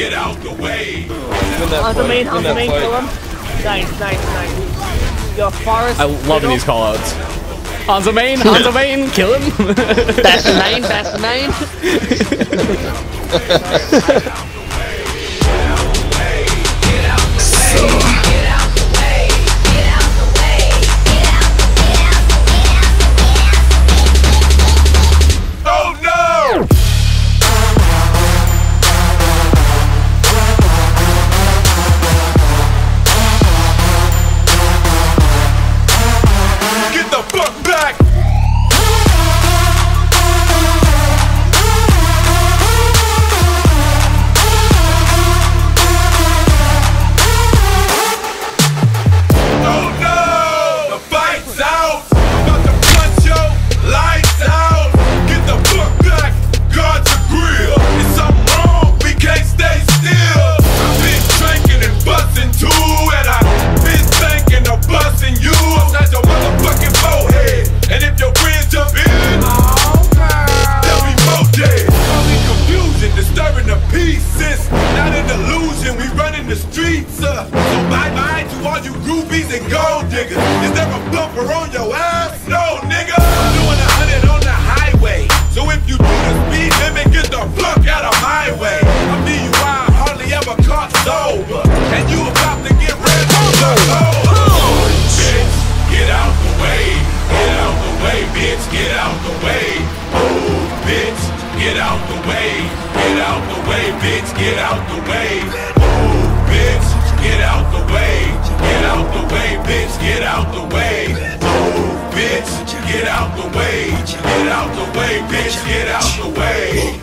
get out the way. On the main, kill him. Nice. Yo, Forest. I'm loving these callouts. On the main, kill him. Best main. Not an illusion, we running the streets, So bye-bye to all you groupies and gold diggers. Is there a bumper on your ass? No, nigga. I'm doing 100 on the highway. So if you do the speed limit, get the fuck out of my way. I'm DUI, hardly ever caught sober. And you about to get red on the road. Bitch, get out the way. Get out the way, bitch, get out the way. Oh, bitch, get out the way. Get out the way, bitch, get out the way. Oh, bitch, get out the way. Get out the way, bitch, get out the way. Oh, bitch, get out the way. Get out the way, bitch, get out the way.